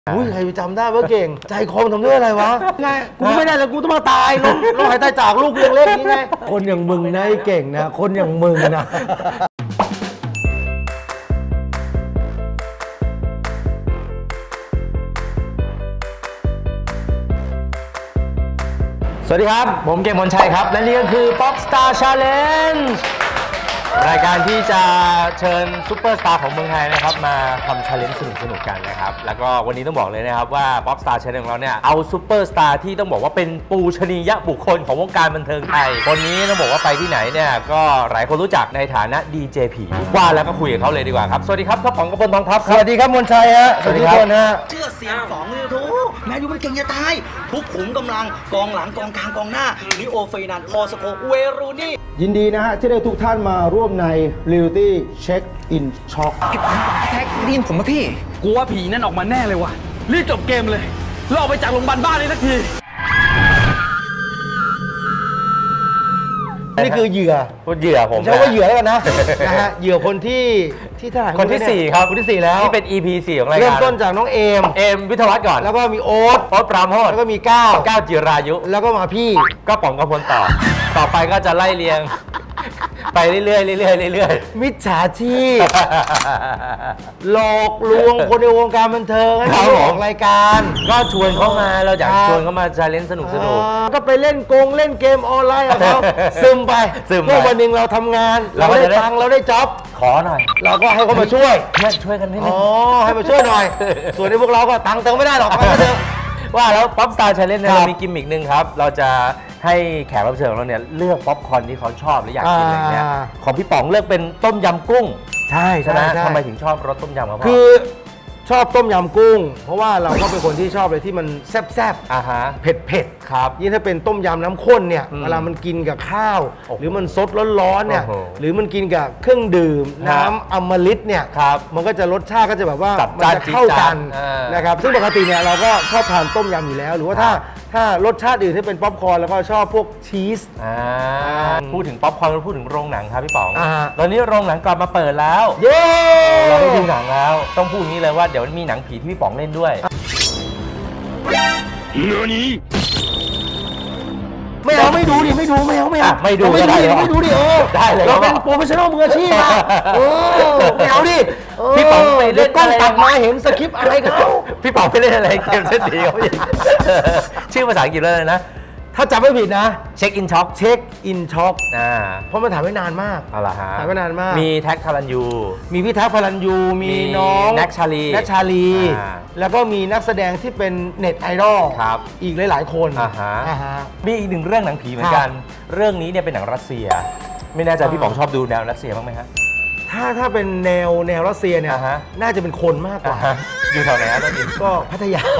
อุ้ยใครจำได้ว่าเก่งใจคอมทำด้วยอะไรวะไงกูไม่ได้แล้วกูต้องมาตายลงหายใจจากลูกเล็กๆนี่ไงคนอย่างมึงนะเก่งนะคนอย่างมึงนะสวัสดีครับผมเก่งมนชัยครับและนี่ก็คือ Pop Star Challenge รายการที่จะเชิญซุปเปอร์สตาร์ของเมืองไทยนะครับมาทำ challenge สนุกกันนะครับแล้วก็วันนี้ต้องบอกเลยนะครับว่า Pop Star Challenge ของเราเนี่ยเอาซุปเปอร์สตาร์ที่ต้องบอกว่าเป็นปูชนียบุคคลของวงการบันเทิงไทยคนนี้ต้องบอกว่าไปที่ไหนเนี่ยก็หลายคนรู้จักในฐานะดีเจผีว่าแล้วก็คุยกับเขาเลยดีกว่าครับสวัสดีครับพ่อป๋องกระพลทองทัพสวัสดีครับมนชัยฮะสวัสดีครับเชื่อเสียงสองเลยทุกแมนยูมันเก่งจะตายทุกขุมกำลังกองหลังกองกลางกองหน้าลิโอเฟนันพอสโคเวรูนี่ยินดีนะฮะที่ได้ทุกท่านมาร่วมใน Reality Check In Shock แท็กดินผมมาพี่กูว่าผีนั่นออกมาแน่เลยว่ะรีบจบเกมเลยเราออกไปจากโรงพยาบาลบ้านเลยสักทีนี่คือเหยื่อผมใช้ว่าเหยื่อแล้วกันนะฮะเหยื่อคนที่เท่าไหร่คนที่4ครับคนที่4แล้วที่เป็น EP 4ของรายการเริ่มต้นจากน้องเอมวิทยาวัฒน์ก่อนแล้วก็มีโอ๊ตปราโมชแล้วก็มีก้าวจิรายุแล้วก็มาพี่ก็ป๋องกระพลต่อไปก็จะไล่เรียงไปเรื่อยมิจฉาชีพหลอกลวงคนในวงการบันเทิงให้มาออกรายการก็ชวนเขามาเราอยากชวนเขามาจะเล่นสนุกก็ไปเล่นเกมออนไลน์กับเขาซึมไปเมื่อวันหนึ่งเราทำงานเราได้ตังค์เราได้จ็อบขอหน่อยเราก็ให้เขามาช่วยกันนิดนึงให้มาช่วยหน่อยส่วนในพวกเราก็ตังค์เติมไม่ได้หรอกว่าแล้ว Pop Star Challenge เนี่ยเรามีกิมมิกนึงครับเราจะให้แขกรับเชิญของเราเนี่ยเลือกป๊อปคอร์นที่เขาชอบหรืออยากกินอะไรเงี้ยของพี่ป๋องเลือกเป็นต้มยำกุ้งใช่ไหมทำไมถึงชอบรสต้มยำครับพ่อคือชอบต้มยำกุ้งเพราะว่าเราก็เป็นคนที่ชอบอะไรที่มันแซ่บเผ็ดครับยิ่งถ้าเป็นต้มยำน้ำข้นเนี่ยเวลามันกินกับข้าวหรือมันซดร้อนๆเนี่ยหรือมันกินกับเครื่องดื่มน้ำอมฤตเนี่ยมันก็จะรสชาติก็จะแบบว่ามันจะเข้ากันนะครับซึ่งปกติเนี่ยเราก็ชอบทานต้มยำอยู่แล้วหรือว่าถ้ารสชาติอื่นที่เป็นป๊อปคอร์นแล้วก็ชอบพวกชีสพูดถึงป๊อปคอร์นเราพูดถึงโรงหนังครับพี่ป๋องตอนนี้โรงหนังกลับมาเปิดแล้วเย้เราได้ดูหนังแล้วต้องพูดงี้เลยว่าเดี๋ยวมีหนังผีที่พี่ป๋องเล่นด้วยไม่ดูดิไม่ดูได้เลยได้เลยเราเป็นโปรเฟชชั่นอลมืออาชีพไม่เอาดิพี่ป๋องไปเล่นกล้องตัดมาเห็นสคริปต์อะไรกันพี่ป๋องไปเล่นอะไรเกมเส้นดีเขาชื่อภาษาอังกฤษเลยนะถ้าจำไม่ผิดนะเช็คอินช็อคเพราะมันถ่ายไว้นานมากถ่ายไว้นานมากมีแท็กพลันยูมีพี่แท็กพลันยูมีน้องแน็กชาลีแล้วก็มีนักแสดงที่เป็นเน็ตไอดอลอีกหลายๆคนมีอีกหนึ่งเรื่องหนังผีเหมือนกันเรื่องนี้เนี่ยเป็นหนังรัสเซียไม่แน่ใจพี่ป๋องชอบดูแนวรัสเซียบ้างไหมฮะถ้าเป็นแนวรัสเซียเนี่ยน่าจะเป็นคนมากกว่าอยู่แถวไหนครับตอนนี้ก็พัทยา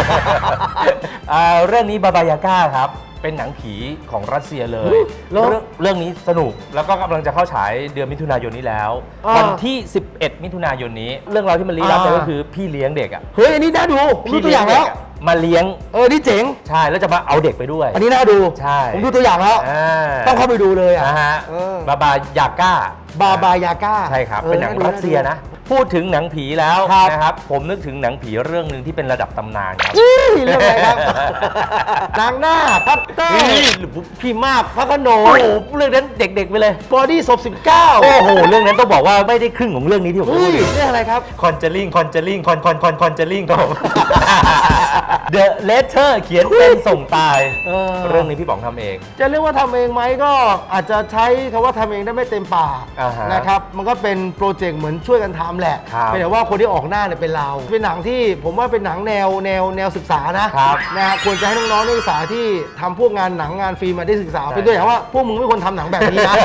เรื่องนี้บาบายาก้าครับเป็นหนังผีของรัสเซียเลยเรื่องนี้สนุกแล้วก็กำลังจะเข้าฉายเดือนมิถุนายนนี้แล้ววันที่11มิถุนายนนี้เรื่องราวที่มันลี้ลับก็คือพี่เลี้ยงเด็กอ่ะเฮ้ยอันนี้น่าดูพี่ตัวอย่างแล้วมาเลี้ยงนี่เจ๋งใช่แล้วจะมาเอาเด็กไปด้วยอันนี้น่าดูใช่ผมดูตัวอย่างแล้วต้องเข้าไปดูเลยอ่ะบาบายาก้าใช่ครับเป็นหนังรัสเซียนะพูดถึงหนังผีแล้วนะครับผมนึกถึงหนังผีเรื่องหนึ่งที่เป็นระดับตำนานครับเรื่องอะไรครับนางหน้าพัตเตอร์พี่มากพระขนงโอ้โหเรื่องนั้นเด็กๆไปเลยบอดี้ศพ19 โอ้โหเรื่องนั้นต้องบอกว่าไม่ได้ครึ่งของเรื่องนี้ที่ผมพูดเรื่องอะไรครับคอนเจอริงครับผมเดอะเลเทอร์เขียนเป็นส่งตายเรื่องนี้พี่ป๋องทำเองจะเรียกว่าทำเองไหมก็อาจจะใช้คำว่าทำเองได้ไม่เต็มปากนะครับมันก็เป็นโปรเจกต์เหมือนช่วยกันทำแหละแต่ว่าคนที่ออกหน้าเนี่ยเป็นเราเป็นหนังที่ผมว่าเป็นหนังแนวศึกษานะควรจะให้น้องๆนักศึกษาที่ทำพวกงานหนังงานฟิล์มมาได้ศึกษาเป็นตัวอย่างว่าพวกมึงไม่ควรทำหนังแบบนี้นะ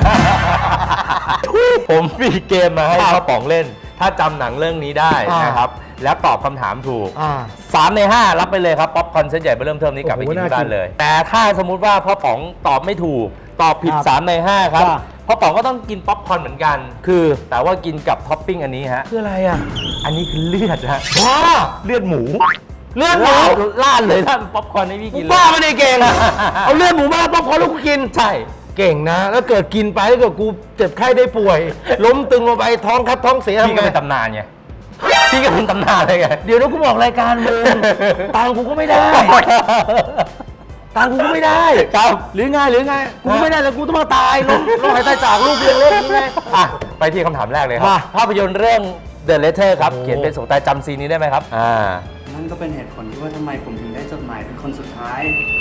ผมมีเกมมาให้พ่อป๋องเล่นถ้าจำหนังเรื่องนี้ได้นะครับแล้วตอบคำถามถูก3 ใน 5รับไปเลยครับป๊อปคอร์นเซตใหญ่ไปเริ่มเทิมนี้กลับไปกินที่บ้านเลยแต่ถ้าสมมุติว่าพ่อป๋องตอบไม่ถูกตอบผิด3 ใน 5ครับพ่อป๋องก็ต้องกินป๊อปคอร์นเหมือนกันคือแต่ว่ากินกับท็อปปิ้งอันนี้ฮะคืออะไรอ่ะอันนี้คือเลือดฮะเลือดหมูลาดเลยท่านป๊อปคอร์นให้พี่กินบ้าไม่ได้เก่งเอาเลือดหมูมาป๊อปคอร์นแล้วกูกินใช่เก่งนะแล้วเกิดกินไปแล้วเกิดกูเจ็บไข้ได้ป่วยล้มตึงลงไปท้องครับท้องเสียพี่ก็เป็นตำนานไงพี่ก็เป็นตำนานเลยไงเดี๋ยวนะกูบอกรายการมึงตังกูก็ไม่ได้ตังกูก็ไม่ได้ครับหรือไงกูไม่ได้แล้วกูต้องมาตายลงหายใจจากลูกเลี้ยงเล็กนี่ไงไปที่คำถามแรกเลยครับภาพยนตร์เรื่อง The Letter ครับเขียนเป็นส่งตายจำซีนนี้ได้ไหมครับนั่นก็เป็นเหตุผลที่ว่าทำไมผมถึงได้จดหมายเป็นคนสุดท้าย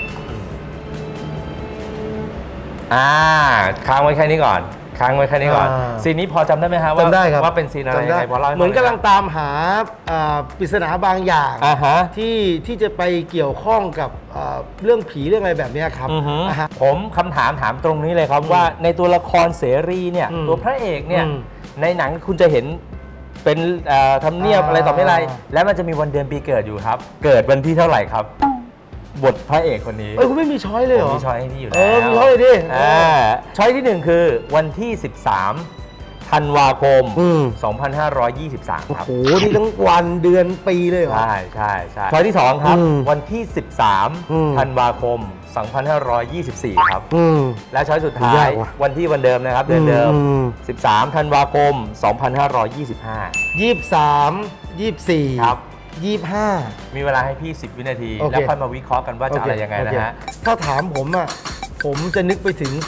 ค้างไว้แค่นี้ก่อนซีนนี้พอจำได้ไหมครับว่าว่าเป็นซีนอะไรยังไงพอเล่าเหมือนกำลังตามหาปริศนาบางอย่างที่จะไปเกี่ยวข้องกับเรื่องผีเรื่องอะไรแบบนี้ครับผมคำถามตรงนี้เลยครับว่าในตัวละครเสรีเนี่ยตัวพระเอกเนี่ยในหนังคุณจะเห็นเป็นทำเนียบอะไรต่อไม่ไรแล้วมันจะมีวันเดือนปีเกิดอยู่ครับเกิดวันที่เท่าไหร่ครับบทพระเอกคนนี้คุณไม่มีช้อยเลยเหรอมีช้อยให้พี่อยู่แล้วมีช้อยเลยดิช้อยที่1คือวันที่13ธันวาคม2523ครับโอ้โหนี่ทั้งวันเดือนปีเลยเหรอใช่ช้อยที่2ครับวันที่13ธันวาคม2524ครับและช้อยสุดท้ายวันเดิมนะครับเดือนเดิม13ธันวาคม2525 23 24ครับ 25มีเวลาให้พี่10วินาทีแล้วค่อยมาวิเคราะห์กันว่าจะอะไรยังไงนะฮะถ้าถามผมจะนึกไปถึง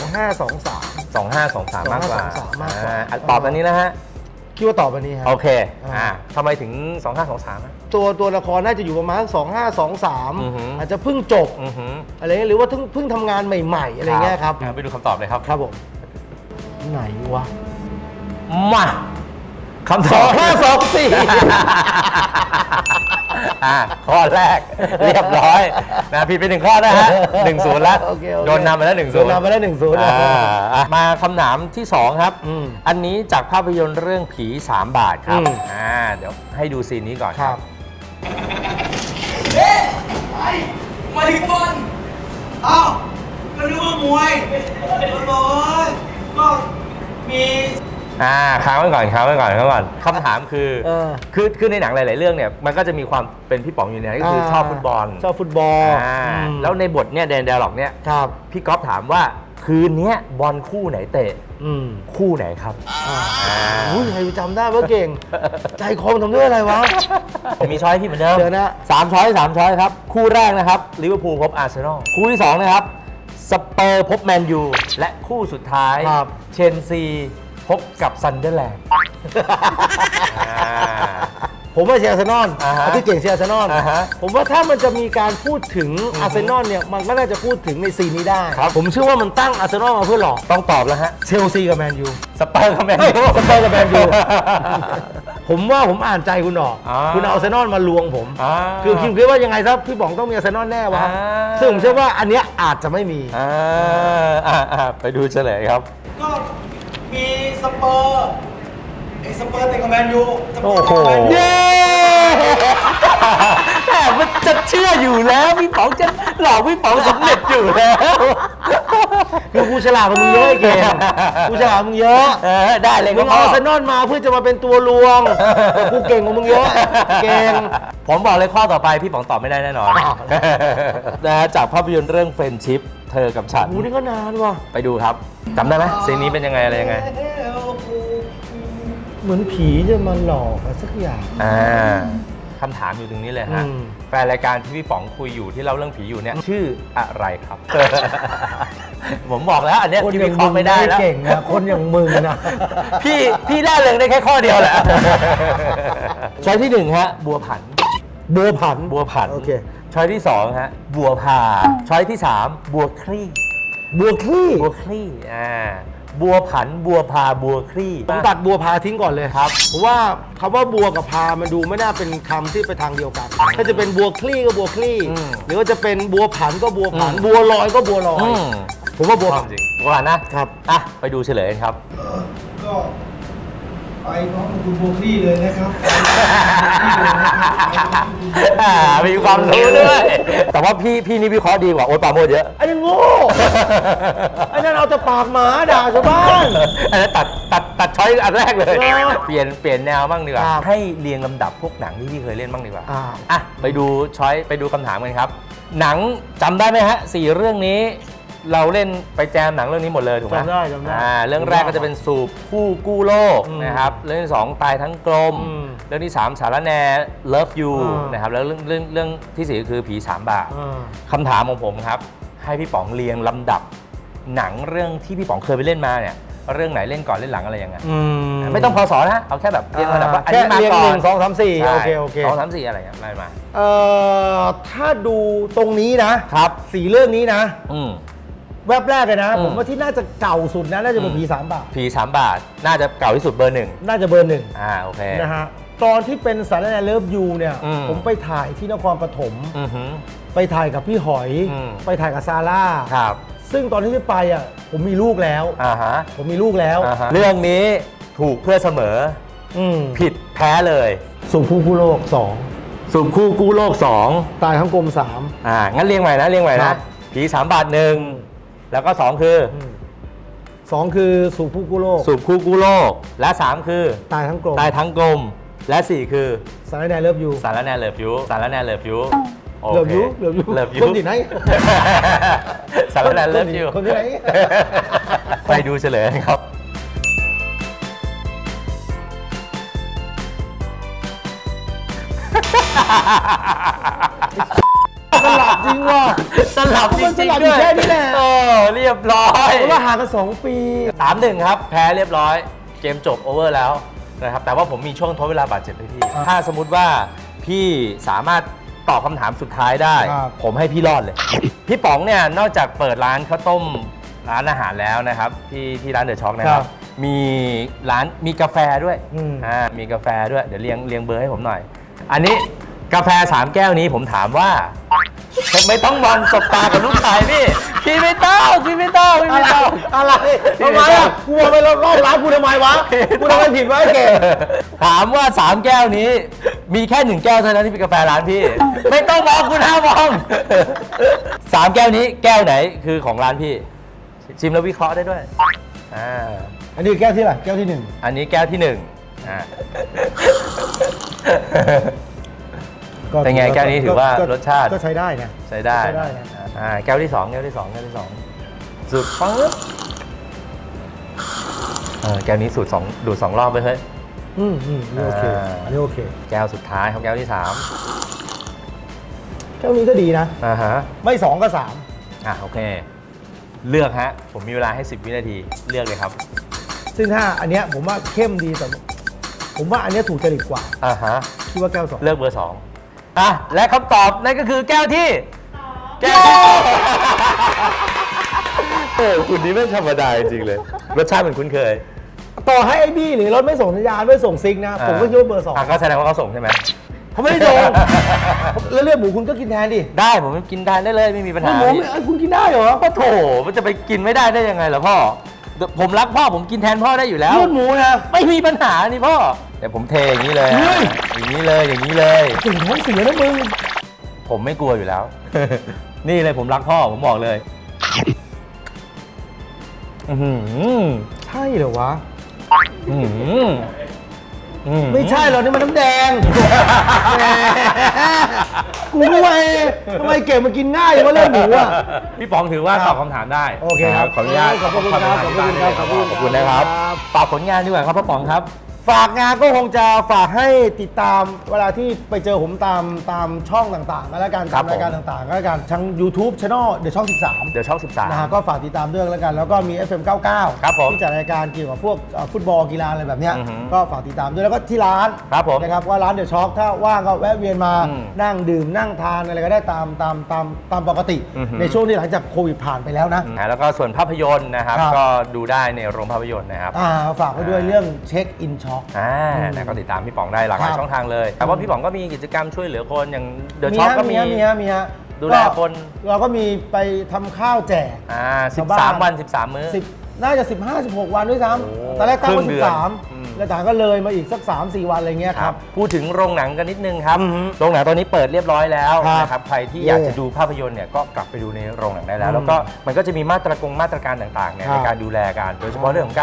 2523 มากกว่าตอบอันนี้นะฮะคิดว่าตอบอันนี้ฮะโอเคทำไมถึง2523 ตัวละครน่าจะอยู่ประมาณ2523อาจจะเพิ่งจบอะไรหรือว่าเพิ่งทำงานใหม่ๆอะไรเงี้ยครับไปดูคำตอบเลยครับครับผมไหนวะมาคำตอบข้อแรกเรียบร้อยนะผิดไป1ข้อนะฮะ1-0แล้วโดนนำไปแล้ว 1-0 มาคำถามที่2ครับอันนี้จากภาพยนตร์เรื่องผี3 บาทครับเดี๋ยวให้ดูซีนนี้ก่อนครับมาถึงบอลอ้าวก็นึกว่ามวยก็มีค้างไว้ก่อนคำถามคือในหนังหลายๆเรื่องเนี่ยมันก็จะมีความเป็นพี่ป๋องอยู่เนี่ยก็คือชอบฟุตบอลแล้วในบทเนี่ยแดนเดลล็อกเนี่ยพี่ก๊อฟถามว่าคืนนี้บอลคู่ไหนเตะคู่ไหนครับใครจำได้ว่าเก่งใจคมทำด้วยอะไรวะมีช้อยที่เหมือนเดิม3 ช้อยครับคู่แรกนะครับลิเวอร์พูลพบอาร์เซนอลคู่ที่2นะครับสเปอร์พบแมนยูและคู่สุดท้ายเชลซีพบกับซันเดอร์แลนด์ผมว่าเชียร์อาร์เซนอลที่เก่งเชียร์อาร์เซนอลผมว่าถ้ามันจะมีการพูดถึงอาร์เซนอลเนี่ยมันก็น่าจะพูดถึงในซีนนี้ได้ผมเชื่อว่ามันตั้งอาร์เซนอลมาเพื่อหลอกต้องตอบแล้วฮะเชลซีกับแมนยูสเปอร์กับแมนยูผมว่าผมอ่านใจคุณออกคุณเอาอาร์เซนอลมาลวงผมคือคิดว่ายังไงครับพี่ป๋องต้องมีอาร์เซนอลแน่วะซึ่งผมเชื่อว่าอันเนี้ยอาจจะไม่มีไปดูเฉลยครับก็มีสเปอร์เตะกับแมนยูโอ้โหเย้แต่มันจะเชื่ออยู่แล้วพี่ป๋องจะหลอกพี่ป๋องสำเร็จอยู่แล้วคือกูฉลาดกว่ามึงเยอะเก่งกูฉลาดมึงเยอะได้เลยมึงเอาอาร์เซนอลมาเพื่อจะมาเป็นตัวลวงกูเก่งกว่ามึงเยอะเก่งผมบอกเลยข้อต่อไปพี่ป๋องตอบไม่ได้แน่นอนจากภาพยนตร์เรื่องเฟรนชิพเธอกับฉันนี่ก็นานว่ะไปดูครับจำได้ไหมซีนนี้เป็นยังไงอะไรยังไงเหมือนผีจะมาหลอกอะไรสักอย่างคำถามอยู่ตรงนี้เลยฮะแฟนรายการที่พี่ป๋องคุยอยู่ที่เล่าเรื่องผีอยู่เนี่ยชื่ออะไรครับผมบอกแล้วอันนี้พี่วิเคราะห์ไม่ได้แล้วเก่งนะคนอย่างมึงนะพี่ได้เลยได้แค่ข้อเดียวแหละช้อยที่1ฮะบัวผันโอเคช้อยที่2ฮะบัวพาช้อยที่3บัวคลี่บัวคลี่บัวผันบัวพาบัวคลี่ผมตัดบัวพาทิ้งก่อนเลยครับเพราะว่าคำว่าบัวกับพามันดูไม่น่าเป็นคำที่ไปทางเดียวกันถ้าจะเป็นบัวคลี่ก็บัวคลี่หรือว่าจะเป็นบัวผันก็บัวผันบัวลอยก็บัวลอยผมว่าบัวผันจริงบัวผันนะครับไปดูเฉลยกันครับก็ไปน้องคุณบัวคลี่เลยนะครับมีความรู้ด้วยแต่ว่าพี่นี่วิเคราะห์ดีกว่าโอ๊ตปราโมชเยอะไอ้โง่ไอ้นั่นเอาแต่ปากหมาด่าชาวบ้านอันนั้นตัดช้อยอันแรกเลยเปลี่ยนแนวบ้างดีกว่าให้เรียงลำดับพวกหนังที่พี่เคยเล่นบ้างดีกว่าไปดูช้อยไปดูคำถามกันครับหนังจำได้ไหมฮะ4 เรื่องนี้เราเล่นไปแจมหนังเรื่องนี้หมดเลยถูกไหมจำได้เรื่องแรกก็จะเป็นสูบผู้กู้โลกนะครับเรื่องที่2ตายทั้งกลมเรื่องที่3สารแน Love You นะครับแล้วเรื่องที่4ก็คือผี3 บาทคำถามของผมครับให้พี่ป๋องเรียงลำดับหนังเรื่องที่พี่ป๋องเคยไปเล่นมาเนี่ยเรื่องไหนเล่นก่อนเล่นหลังอะไรยังไงไม่ต้องพศนะเอาแค่แบบเรียงลำดับว่าอันนี้มาก่อน 1 2 3 4โอเค 2 3 4อะไรอย่างเงี้ยไล่มาถ้าดูตรงนี้นะครับ4เรื่องนี้นะแวบแรกเลยนะผมว่าที่น่าจะเก่าสุดนะน่าจะเป็นผี3 บาทผี3 บาทน่าจะเก่าที่สุดเบอร์ 1 น่าจะเบอร์ 1 โอเคนะฮะตอนที่เป็นสารแนเลิฟยูเนี่ยผมไปถ่ายที่นครปฐมไปถ่ายกับพี่หอยไปถ่ายกับซาร่าครับซึ่งตอนที่ไปอ่ะผมมีลูกแล้วผมมีลูกแล้วเรื่องนี้ถูกเพื่อเสมอผิดแพ้เลยสูบคู่กู้โลก2 สูบคู่กู้โลก2 ตายทั้งกลม3 งั้นเรียงใหม่นะผี3 บาท1แล้วก็2คือสูบคู่กู้โลกและ3คือตายทั้งกลมและ4คือสารแนเลิฟยูเลิฟยูคนที่ไหนสารแนเลิฟยูคนที่ไหนไปดูเฉลยครับสลับจริงว่ะสลับจริงด้วยแค่นี้แหละเรียบร้อยเราห่างกัน2 ปี 3-1ครับแพ้เรียบร้อยเกมจบโอเวอร์แล้วนะครับแต่ว่าผมมีช่วงทดเวลาบาดเจ็บให้พี่ถ้าสมมุติว่าพี่สามารถตอบคำถามสุดท้ายได้ผมให้พี่รอดเลยพี่ป๋องเนี่ยนอกจากเปิดร้านข้าวต้มร้านอาหารแล้วนะครับที่ร้านเดอะช็อคนะครับมีกาแฟด้วยมีกาแฟด้วยเดี๋ยวเรียงเบอร์ให้ผมหน่อยอันนี้กาแฟ3 แก้วนี้ผมถามว่าไม่ต้องมองสบตากับลูกชายพี่ไม่ต้องอะไรทำไมอ่ะกูไปรอบร้านกูทำไมวะกูทำเป็นผิดวะเก๋ถามว่า3 แก้วนี้มีแค่1 แก้วเท่านั้นที่เป็นกาแฟร้านพี่ไม่ต้องมองคุณห้ามมอง3 แก้วนี้แก้วไหนคือของร้านพี่ชิมแล้ววิเคราะห์ได้ด้วยอันนี้แก้วที่ไหนแก้วที่1 อันนี้แก้วที่1เป็นไงแก้วนี้ถือว่ารสชาติก็ใช้ได้นะใช้ได้แก้วที่2สูตรปึ๊บแก้วนี้สูตรดูด2 รอบไปเฮ้ยโอเคอันนี้โอเคแก้วสุดท้ายครับแก้วที่3 แก้วนี้ก็ดีนะไม่2ก็ 3โอเคเลือกฮะผมมีเวลาให้10 วินาทีเลือกเลยครับซึ่งถ้าอันเนี้ยผมว่าเข้มดีแต่ผมว่าอันเนี้ยถูกจริตกว่าคิดว่าแก้ว2 เลือกเบอร์2และคำตอบนั่นก็คือแก้วที่คุณนี่ไม่ธรรมดาจริงเลยรสชาติเหมือนคุ้นเคยต่อให้ไอ้บี้หรือรถไม่ส่งสัญญาณไม่ส่งซิกนะผมก็คิดว่าเบอร์2 ก็แสดงว่าเขาส่งใช่ไหมเขาไม่ได้ส่งแล้วเลือดหมูคุณก็กินแทนดิได้ผมกินแทนได้เลยไม่มีปัญหาคุณกินได้เหรอก็โถมันจะไปกินไม่ได้ยังไงล่ะพ่อผมรักพ่อผมกินแทนพ่อได้อยู่แล้วเลือดหมูนะไม่มีปัญหานี่พ่อแต่ผมเทอย่างนี้เลยอย่างนี้เลยถึงท้องเสียนะมึงผมไม่กลัวอยู่แล้วนี่เลยผมรักพ่อผมบอกเลยใช่เหรอวะไม่ใช่หรอกนี่มันน้ำแดงกูทำไมเก่งมากินง่ายอย่างว่าเรื่องหมูอ่ะพี่ป๋องถือว่าตอบคำถามได้โอเคครับขออนุญาตขอบคุณนะครับฝากผลงานดีกว่าครับพ่อป๋องครับฝากงานก็คงจะฝากให้ติดตามเวลาที่ไปเจอผมตามช่องต่างๆก็แล้วกันตามรายการต่างๆก็แล้วกันทั้ง YouTube Channel เดี๋ยวช่อง 13 เดี๋ยวช่อง13 นะฮะก็ฝากติดตามด้วยแล้วกันแล้วก็มี FM 99 ครับผมที่จัดรายการเกี่ยวกับพวกฟุตบอลกีฬาอะไรแบบนี้ก็ฝากติดตามด้วยแล้วก็ที่ร้านครับผมนะครับว่าร้านเดอะช็อคถ้าว่างก็แวะเวียนมานั่งดื่มนั่งทานอะไรก็ได้ตามปกติในช่วงที่หลังจากโควิดผ่านไปแล้วนะแล้วก็ส่วนภาพยนตร์นะครับก็ดูได้ในโรงภาพยนตร์นะครับฝากไว้ด้วยเรื่องเช็คอินช็อคก็ติดตามพี่ป๋องได้หลากหลายช่องทางเลยแต่ว่าพี่ป๋องก็มีกิจกรรมช่วยเหลือคนอย่างเดอะช็อคก็มีดูแลคนเราก็มีไปทำข้าวแจก 13 วัน 13 มื้อน่าจะ15-16 วันด้วยซ้ำตอนแรกตั้งไว้13แล้วต่างก็เลยมาอีกสัก 3-4 วันอะไรเงี้ยครับพูดถึงโรงหนังกันนิดนึงครับโรงหนังตอนนี้เปิดเรียบร้อยแล้วนะครับใครที่อยากจะดูภาพยนตร์เนี่ยก็กลับไปดูในโรงหนังได้แล้วแล้วก็มันก็จะมีมาตรการต่างๆในการดูแลกันโดยเฉพาะเรื่องของการ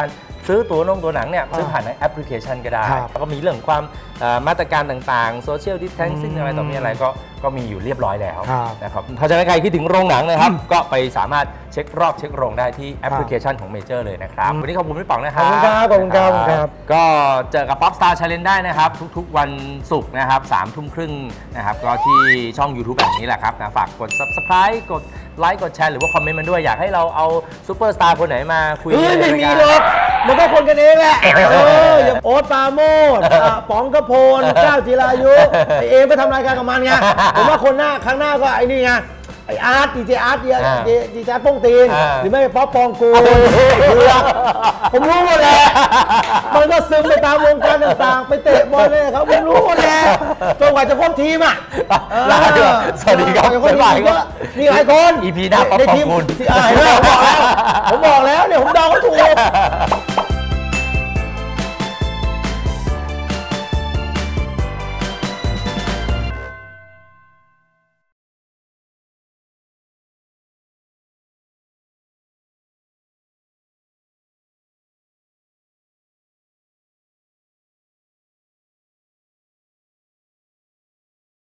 ซื้อตัวหนังเนี่ยซื้อผ่านในแอปพลิเคชันก็ได้แล้วก็มีเรื่องความมาตรการต่างๆโซเชียลดิสแทนซิ่งอะไรต่อมีอะไรก็มีอยู่เรียบร้อยแล้วนะครับเพราะฉะนั้นใครคิดถึงโรงหนังนะครับก็ไปสามารถเช็ครอบเช็คโรงได้ที่แอปพลิเคชันของเมเจอร์เลยนะครับวันนี้ขอบคุณพี่ป๋องนะครับขอบคุณครับขอบคุณครับก็เจอกับ Popstar Challenge ได้นะครับทุกๆวันศุกร์นะครับ3 ทุ่มครึ่งนะครับก็ที่ช่อง YouTube แบบนี้แหละครับฝากกด Subscribe กดไลค์กดแชร์หรือว่าคอมเมนต์มันด้วยอยากให้เราเอาซูเปอร์สตาร์คนไหนมาคุยกันไม่มีหรอกมันก็คนกันเองแหละอย่างโอ๊ตปราโมชป๋องกพลก้าวจิรายุไอเอมไปทำรายการกับมันไงผมว่าคนหน้าครั้งหน้าก็ไอ้นี่ไงไออาร์ตดีเจอาร์ตดีเจโป้งตีนหรือไม่ป๊อปปองกูผมรู้หมดแหละมันก็ซึมไปตามวงการต่างๆไปเตะบอลเลยครับผมรู้หมดแหละจนกว่าจะครบทีมอ่ะสวัสดีครับบ๊ายบายก็มีหลายคน EP หน้าป๊อปปองกูผมบอกแล้วเนี่ยผมเดาเขาถูก